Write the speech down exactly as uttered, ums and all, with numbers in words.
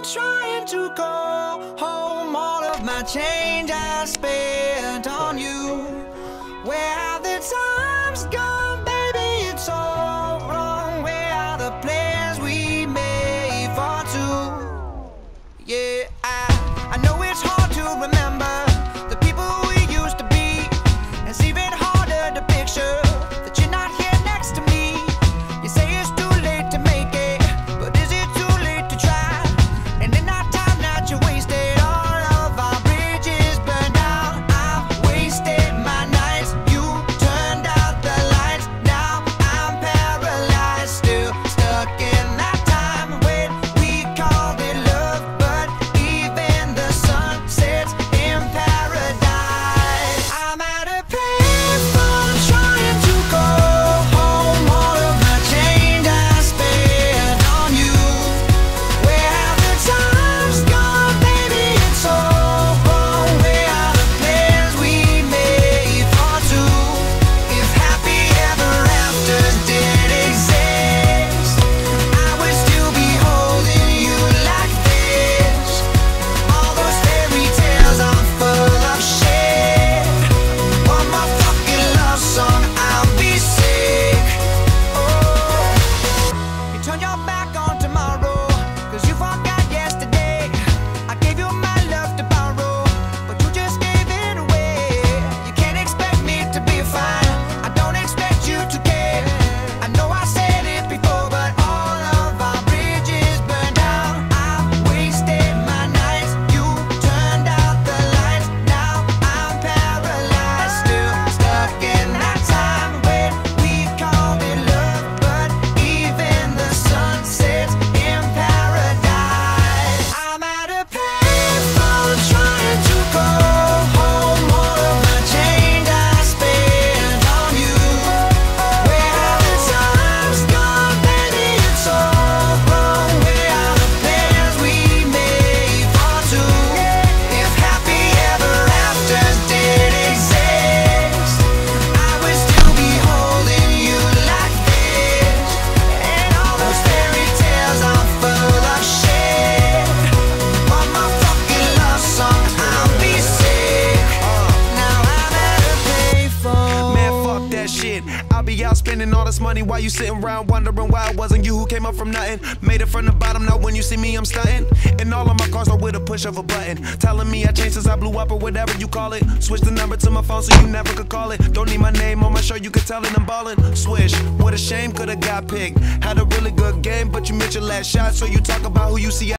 trying to go home. All of my change I spent on you. Where have the times gone, baby? It's all wrong. Where are the plans we made for two? Yeah, I, I know it's hard to remember the people we used to be. It's even harder to picture that you're not here next to me. You say it's too late to make it, but is it too late to try? And in that time that you wasted, all of our bridges burned down. I've wasted my nights, you turned out the lights. Now I'm paralyzed, still stuck in that time when we called it love. But even the sun sets in paradise. I'm at a payphone trying to go home. All of my change I spent on you. Where have the times gone, baby? It's all wrong. Where are the plans we made for two? If happy ever afters did exist, I would still be holding you like this. All those fairy tales are full of shit. One more fucking love song, I'll be sick. Oh, you turn your back on tomorrow, cause you forgot yesterday. I gave you my love to borrow, but you just gave it away. You can't expect me to be fine, I don't expect you to care. I know I said it before, but all of our bridges burned down. I've wasted my nights, you turned out the lights. Now I'm paralyzed, still stuck in that time when we called it love. But even the sun sets in paradise. I'm at a payphone trying to go home. All of my change I spent on you. Where have the times gone, baby? It's all wrong. Where are the plans we made for two? If happy ever afters did exist, I would still be holding you like this. And all those fairy tales are full of shit. One more fucking love song, I'll be sick. Now I'm at a payphone. Man, fuck that shit. I'll be out spending all this money while you sitting around wondering why it wasn't you who came up from nothing. Made it from the bottom, now when you see me, I'm stunting. And all of my cars are with a push of a button. Telling me I changed since I blew up or whatever you call it. Switch the number to my phone so you never could call it. Don't need my name on my shirt, you can tell it I'm ballin'. Swish, what a shame, could've got picked. Had a really good game, but you missed your last shot, so you talk about who you see